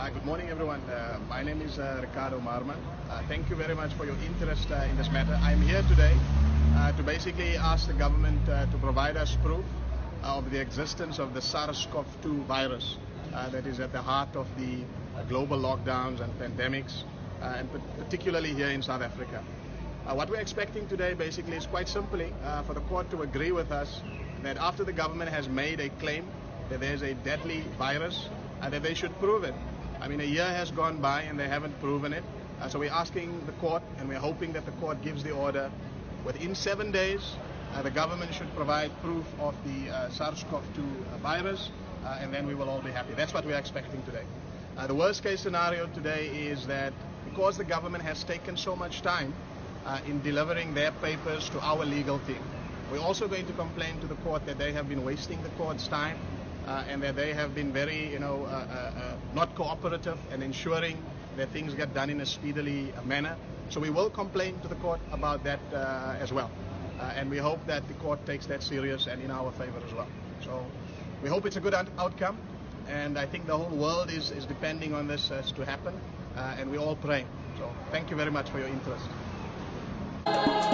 Good morning, everyone. My name is Ricardo Maarman. Thank you very much for your interest in this matter. I'm here today to basically ask the government to provide us proof of the existence of the SARS-CoV-2 virus that is at the heart of the global lockdowns and pandemics, and particularly here in South Africa. What we're expecting today basically is quite simply for the court to agree with us that after the government has made a claim that there's a deadly virus, that they should prove it. I mean, a year has gone by and they haven't proven it. So we're asking the court, and we're hoping that the court gives the order. Within 7 days, the government should provide proof of the SARS-CoV-2 virus, and then we will all be happy. That's what we're expecting today. The worst case scenario today is that because the government has taken so much time in delivering their papers to our legal team, we're also going to complain to the court that they have been wasting the court's time and that they have been very, not cooperative and ensuring that things get done in a speedily manner. So we will complain to the court about that as well. And we hope that the court takes that serious and in our favor as well. So we hope it's a good outcome. And I think the whole world is depending on this to happen. And we're all praying. So thank you very much for your interest.